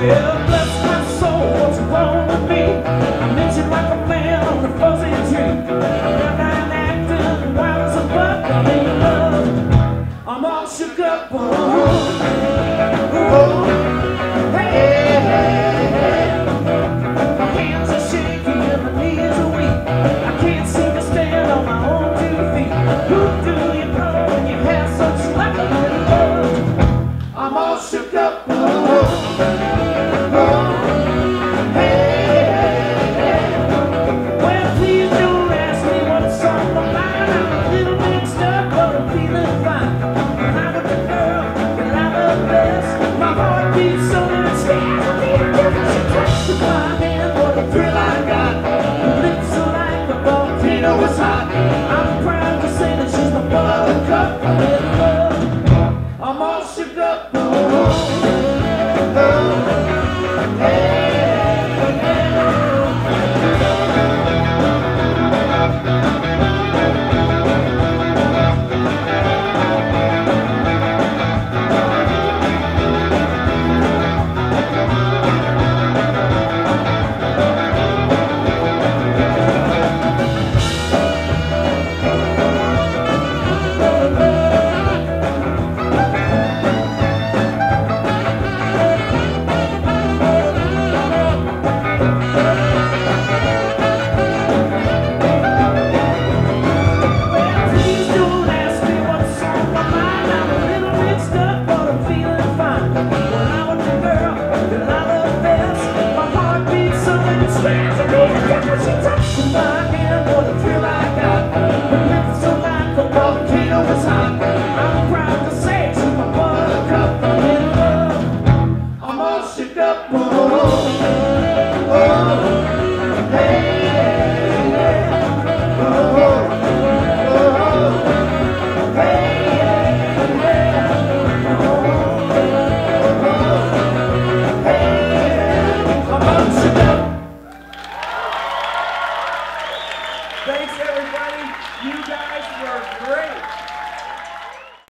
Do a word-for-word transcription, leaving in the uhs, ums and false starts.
Well, bless my soul, what's wrong with me? I'm itching like a man on a fuzzy tree. I'm not acting wild as a buck, I ain't love. I'm all shook up, oh, oh, hey, hey, hey. My hands are shaky and my knees are weak. I can't seem to stand on my own two feet. Who do you know when you have such lack of love? I'm all shook up, oh, oh, hey, hey. Well, please don't ask me what's on my mind. I'm a little mixed up, but I'm feeling fine. When I'm with the girl that I love best, my heart beats so that it stands on me. She touched my hand, what a thrill I got. Her lips are like a volcano was hot. I'm proud to say that she's my buttercup. I'm in love. I'm all shook up. Oh, oh, hey, hey. Hey!